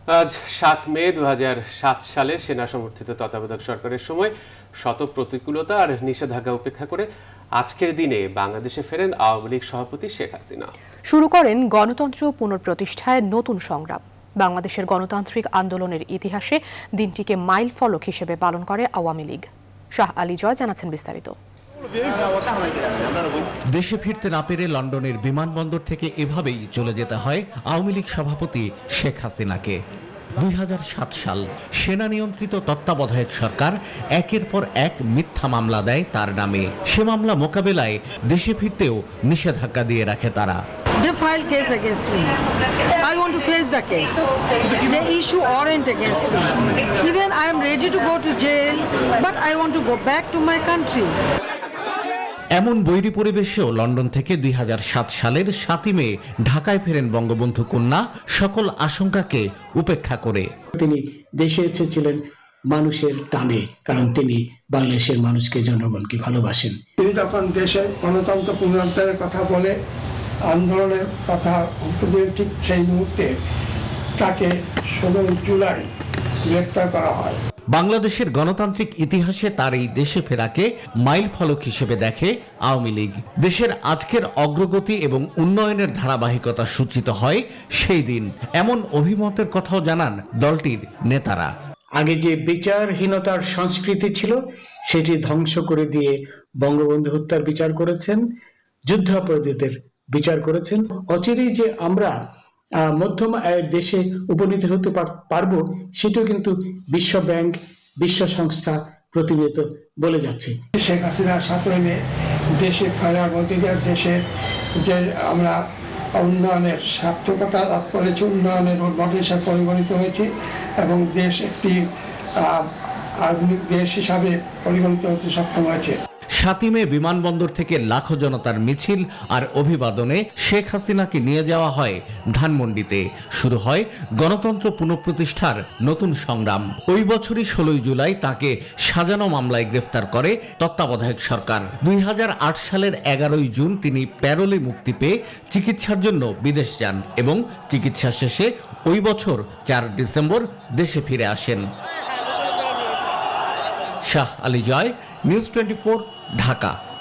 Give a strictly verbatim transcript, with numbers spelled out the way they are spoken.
আজ সাত মে দু হাজার সাত সালে সেনা সমর্থিত তত্ত্বাবধায়ক সরকারের সময় শত প্রতিকূলতা আর নিষেধাজ্ঞা উপেক্ষা করে আজকের দিনে বাংলাদেশে ফেরেন আওয়ামী লীগ সভাপতি শেখ হাসিনা। শুরু করেন গণতন্ত্র পুনঃপ্রতিষ্ঠায় নতুন সংগ্রাম। বাংলাদেশের গণতান্ত্রিক আন্দোলনের ইতিহাসে দিনটিকে মাইল ফলক হিসেবে পালন করে আওয়ামী লীগ। শাহ আলী জয় জানাচ্ছেন বিস্তারিত। দেশে ফিরতে না পেরে লন্ডনের বিমানবন্দর থেকে এভাবেই চলে যেতে হয় আওয়ামী লীগ সভাপতি শেখ হাসিনাকে। দুই হাজার সাত সাল সেনা নিয়ন্ত্রিত তত্ত্বাবধায়ক সরকার একের পর এক মিথ্যা মামলা দেয় তার নামে। সে মামলা মোকাবেলায় দেশে ফিরতেও নিষেধাজ্ঞা দিয়ে রাখে তারা। They filed case against me. I want to face the case. They issue warrant against me. Even I am ready to go to jail, but I want to go back to my country. এমন বৈরী পরিবেশেও London থেকে দুই হাজার সাত সালের সাতই মে ঢাকায় ফেরেন বঙ্গবন্ধু কন্যা সকল আশঙ্কাকে উপেক্ষা করে। তিনি দেশে এসেছিলেন মানুষের টানে, কারণ তিনি বাংলাদেশের মানুষকে, জনগণকে ভালোবাসেন। তিনি যখন দেশের গণতন্ত্র পুনরুদ্ধারের কথা বলে আন্দোলনের কথা উপদেশ, ঠিক সেই মুহূর্তে তাকে ষোলোই জুলাই গ্রেপ্তার করা হয়। বাংলাদেশের গণতান্ত্রিক ইতিহাসে তার এই দেশে ফেরাকে মাইল ফলক হিসেবে দেখে আওয়ামী লীগ। দেশের আজকের অগ্রগতি এবং উন্নয়নের ধারাবাহিকতা সূচিত হয় সেই দিন, এমন অভিমতের কথাও জানান দলটির নেতারা। আগে যে বিচারহীনতার সংস্কৃতি ছিল সেটি ধ্বংস করে দিয়ে বঙ্গবন্ধু হত্যার বিচার করেছেন, যুদ্ধাপরাধীদের বিচার করেছেন। অচিরেই যে আমরা মধ্যম আয়ের দেশে উপনীত হতে পারবো সেটাও কিন্তু বিশ্ব ব্যাংক, বিশ্ব সংস্থা প্রতিনিয়ত বলে যাচ্ছে। শেখ হাসিনা সাতই মে দেশে ফেরার মধ্যে দিয়ে দেশের যে আমরা উন্নয়নের সার্থকতা লাভ করেছি, উন্নয়নের মডেল হিসাবে পরিগণিত হয়েছে এবং দেশ একটি আধুনিক দেশ হিসাবে পরিগণিত হতে সক্ষম হয়েছে। সাতই মে বিমানবন্দর থেকে লাখো জনতার মিছিল আর অভিবাদনে শেখ হাসিনাকে নিয়ে যাওয়া হয় ধানমন্ডিতে। শুরু হয় গণতন্ত্র পুনঃপ্রতিষ্ঠার নতুন সংগ্রাম। ওই বছরই ষোলোই জুলাই তাকে সাজানো মামলায় গ্রেফতার করে তত্ত্বাবধায়ক সরকার। দুই হাজার আট সালের এগারোই জুন তিনি প্যারোলে মুক্তি পেয়ে চিকিৎসার জন্য বিদেশ যান এবং চিকিৎসা শেষে ওই বছর চার ডিসেম্বর দেশে ফিরে আসেন। Shah Ali Joy, news twenty four, Dhaka.